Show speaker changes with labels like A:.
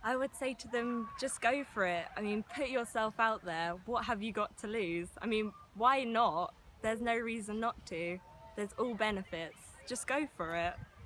A: I would say to them, just go for it. I mean, put yourself out there. What have you got to lose? I mean, why not? There's no reason not to. There's all benefits. Just go for it.